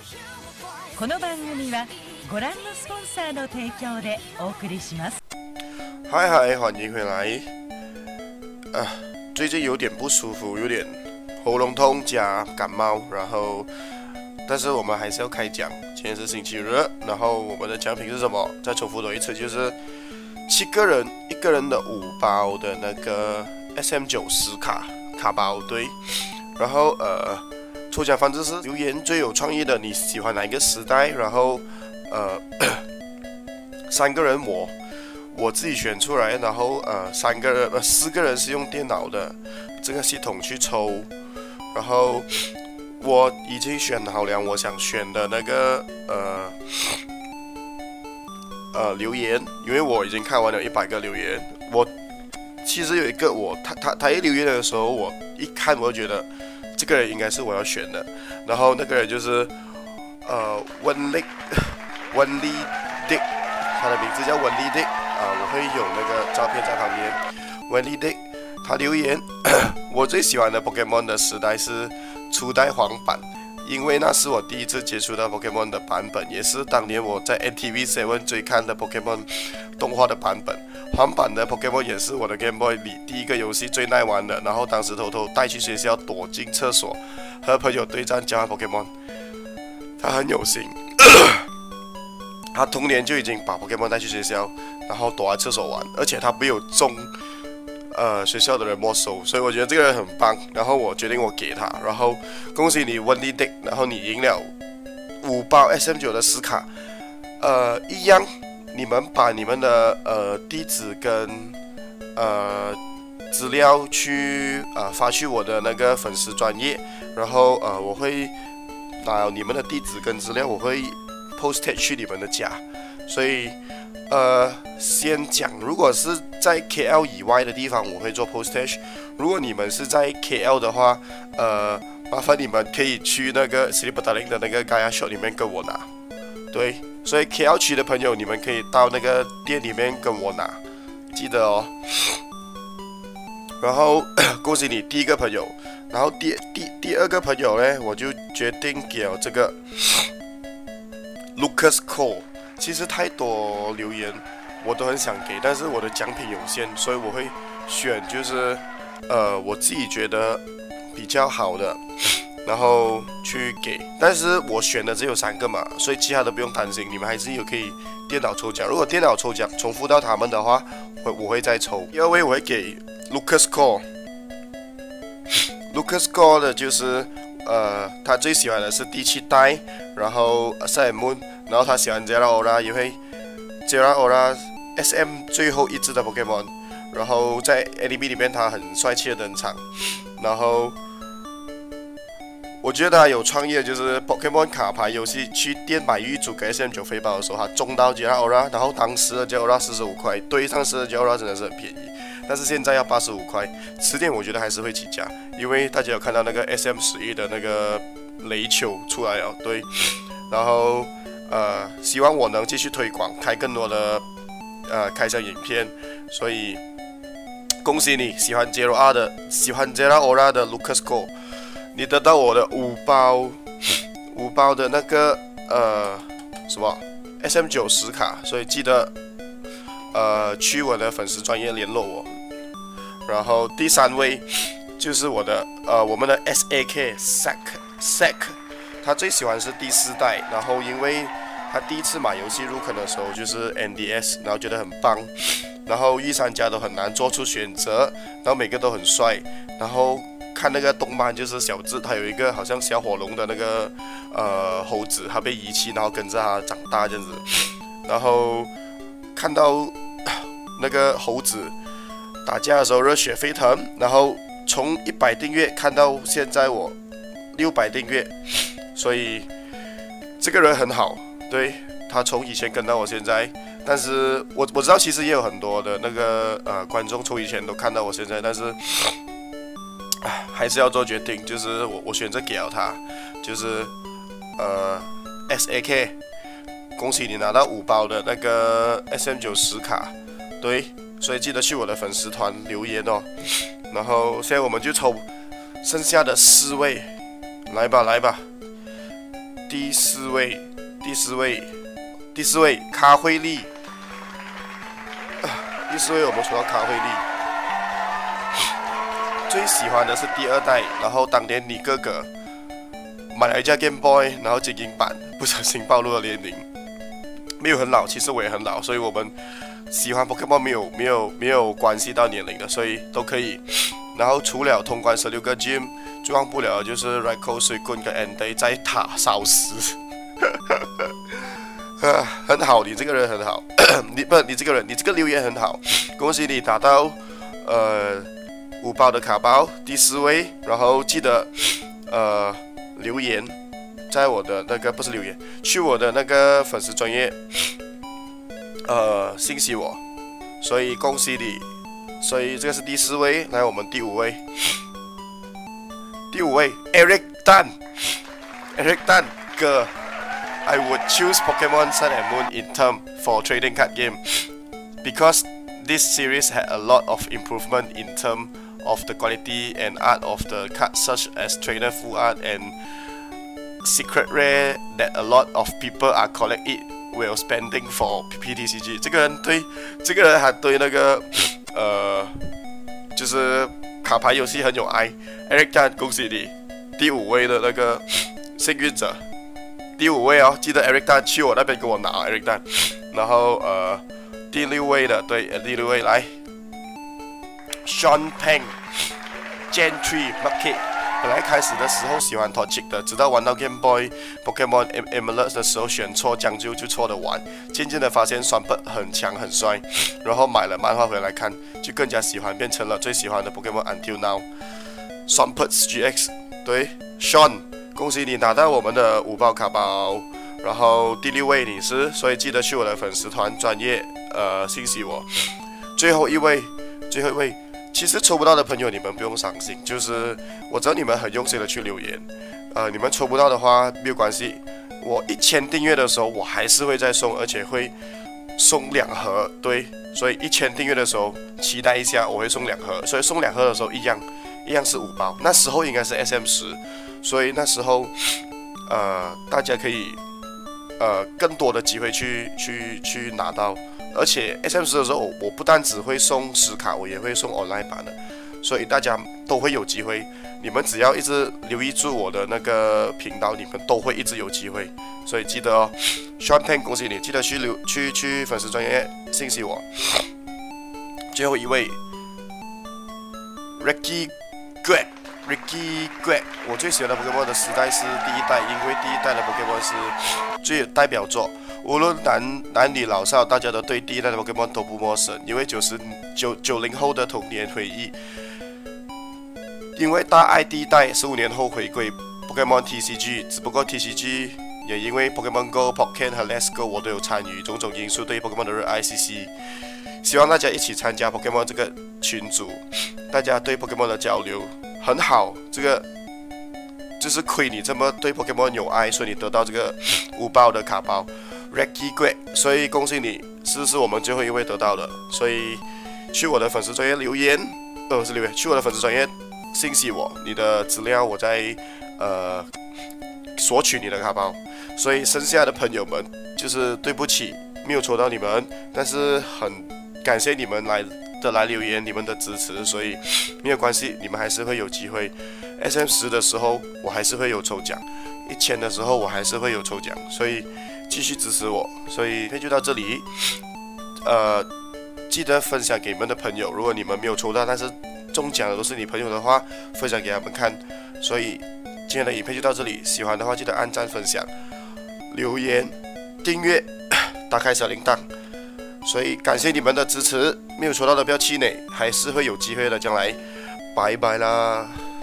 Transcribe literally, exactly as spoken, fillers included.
この番組はご覧のスポンサーの提供でお送りします。 嗨嗨，欢迎回来。啊，最近有点不舒服，有点喉咙痛加感冒，然后，但是我们还是要开奖。今天是星期日，然后我们的奖品是什么？再重复多一次，就是七个人一个人的五包的那个 S M 九十卡卡包，对。然后呃。抽奖方式是留言最有创意的，你喜欢哪一个时代？然后，呃，三个人我我自己选出来，然后呃三个人呃四个人是用电脑的这个系统去抽，然后我已经选好了我想选的那个呃呃留言，因为我已经看完了一百个留言，我其实有一个我他他他一留言的时候，我一看我就觉得。这个人应该是我要选的，然后那个人就是呃温力温力 Dick， 他的名字叫温力 Dick 啊、呃，我会有那个照片在旁边。温力 Dick 他留言，我最喜欢的 Pokemon 的时代是初代黄版，因为那是我第一次接触到 Pokemon 的版本，也是当年我在 N T V 七追看的 Pokemon 动画的版本。黄版的 Pokemon 也是我的 Game Boy 里第一个游戏最耐玩的，然后当时偷偷带去学校，躲进厕所和朋友对战交换 Pokemon。他很有心，他童年就已经把 Pokemon 带去学校，然后躲在厕所玩，而且他没有中呃学校的人没收，所以我觉得这个人很棒。然后我决定我给他，然后恭喜你温蒂 Dick， 然后你赢了五包 S M 九的实卡，呃一样。你们把你们的呃地址跟呃资料去呃发去我的那个粉丝专页，然后呃我会拿你们的地址跟资料，我会 postage 去你们的家。所以呃先讲，如果是在 K L 以外的地方，我会做 postage。如果你们是在 K L 的话，呃麻烦你们可以去那个 City Petaling 的那个 Gaia Shop 里面跟我拿，对。所以 K L 区的朋友，你们可以到那个店里面跟我拿，记得哦。然后恭喜你第一个朋友，然后第第第二个朋友呢，我就决定给了这个 Lucas Cole。其实太多留言我都很想给，但是我的奖品有限，所以我会选就是呃我自己觉得比较好的。然后去给，但是我选的只有三个嘛，所以其他的不用担心，你们还是有可以电脑抽奖。如果电脑抽奖重复到他们的话，我我会再抽。第二位我会给 Lucas Cole。Lucas Cole 的就是呃，他最喜欢的是第七代，然后赛尔蒙，然后他喜欢 Zeraora， 因为 Zeraora S M 最后一只的 Pokemon， 然后在 A D B 里面他很帅气的登场，然后。我觉得他有创意的就是 Pokemon 卡牌游戏去店买玉组给 S M 九飞包的时候，他中到 Zeraora， 然后当时的 Zeraora 四十五块，对上时的 Zeraora 真的是很便宜，但是现在要八十五块，迟点我觉得还是会起价，因为大家有看到那个 S M 十一的那个雷球出来了，对，然后呃，希望我能继续推广，开更多的呃开箱影片，所以恭喜你喜欢 Zeraora 的喜欢 Zeraora 的 Lucas Cole。你得到我的五包五包的那个呃什么 S M 九十卡，所以记得呃去我的粉丝专页联络我。然后第三位就是我的呃我们的 S A K Sack Sack， 他最喜欢是第四代，然后因为他第一次买游戏入坑的时候就是 N D S， 然后觉得很棒，然后御三家都很难做出选择，然后每个都很帅，然后。看那个动漫就是小智，他有一个好像小火龙的那个呃猴子，他被遗弃，然后跟着他长大这样子。然后看到那个猴子打架的时候热血沸腾，然后从一百订阅看到现在我六百订阅，所以这个人很好，对他从以前跟到我现在。但是我我知道其实也有很多的那个呃观众从以前都看到我现在，但是。还是要做决定，就是我我选择给了他，就是呃 S A K， 恭喜你拿到五包的那个 S M 九十卡，对，所以记得去我的粉丝团留言哦。然后现在我们就抽剩下的四位，来吧来吧。第第四位，第四位，第四位卡惠利。第四位我们抽到卡惠利。最喜欢的是第二代，然后当年你哥哥买了一架 Game Boy， 然后精英版，不小心暴露了年龄。没有很老，其实我也很老，所以我们喜欢 Pokemon 没有没有没有关系到年龄的，所以都可以。然后除了通关十六个 Gym， 最忘不了的就是 Raikou 水棍跟 Entei 在塔烧死。啊，很好，你这个人很好，你不，你这个人，你这个留言很好，恭喜你达到呃五包的卡包第四位，然后记得呃留言，在我的那个不是留言，去我的那个粉丝专页呃信息我，所以恭喜你，所以这个是第四位，来我们第五位，第五位 Eric Tan，Eric Tan 哥。I would choose Pokemon Sun and Moon in term for trading card game because this series had a lot of improvement in term of the quality and art of the cards such as trainer full art and secret rare that a lot of people are collect it while spending for P T C G。 这个人对这个人还对那个呃就是卡牌游戏很有爱。 Eric Tan 恭喜你第五位的那个幸运者。第五位哦，记得 Eric Tan 去我那边给我拿 Eric Tan， 然后呃第六位的对，呃、第六位来 Sean Peng Gentry Market。 本来开始的时候喜欢 Torchic 的，直到玩到 Game Boy Pokemon Emerald 的时候选错，将就就错的玩，渐渐的发现双本很强很帅，然后买了漫画回来看，就更加喜欢，变成了最喜欢的 Pokemon Until Now。 Swampert G X 对 Sean。 恭喜你拿到我们的五包卡包，然后第六位你是，所以记得去我的粉丝团专业呃信息我。最后一位，最后一位，其实抽不到的朋友你们不用伤心，就是我知道你们很用心的去留言，呃，你们抽不到的话没有关系，我一千订阅的时候我还是会再送，而且会送两盒，对，所以一千订阅的时候期待一下，我会送两盒，所以送两盒的时候一样一样是五包，那时候应该是 S M 十。 所以那时候，呃，大家可以，呃，更多的机会去去去拿到，而且 S M 十的时候，我不但只会送实卡，我也会送 online 版的，所以大家都会有机会。你们只要一直留意住我的那个频道，你们都会一直有机会。所以记得哦 ，Sean Peng 恭喜你，记得去留去去粉丝专页信息我。最后一位 ，Ricky Greg。Ricky Greg， 我最喜欢的 Pokemon 的时代是第一代，因为第一代的 Pokemon 是最有代表作，无论男男女老少，大家都对第一代的 Pokemon 都不陌生，因为九十九九零后的童年回忆。因为大爱第一代十五年后回归 Pokemon T C G， 只不过 T C G 也因为 Pokemon Go、Pokken 和 Let's Go 我都有参与，种种因素对 Pokemon 的热爱 C C。希望大家一起参加 Pokemon 这个群组，大家对 Pokemon 的交流。 很好，这个就是亏你这么对 Pokemon 有爱，所以你得到这个五包的卡包 Ricky Greg， 所以恭喜你，是是我们最后一位得到的，所以去我的粉丝专页留言，呃是留言，去我的粉丝专页信息我你的资料，我在呃索取你的卡包，所以剩下的朋友们就是对不起，没有抽到你们，但是很感谢你们来。 的来留言，你们的支持，所以没有关系，你们还是会有机会。S M 十的时候，我还是会有抽奖；一千的时候，我还是会有抽奖，所以继续支持我。所以那就到这里，呃，记得分享给你们的朋友。如果你们没有抽到，但是中奖的都是你朋友的话，分享给他们看。所以今天的影片就到这里，喜欢的话记得按赞、分享、留言、订阅、打开小铃铛。 所以感谢你们的支持，没有抽到的不要气馁，还是会有机会的，将来，拜拜啦。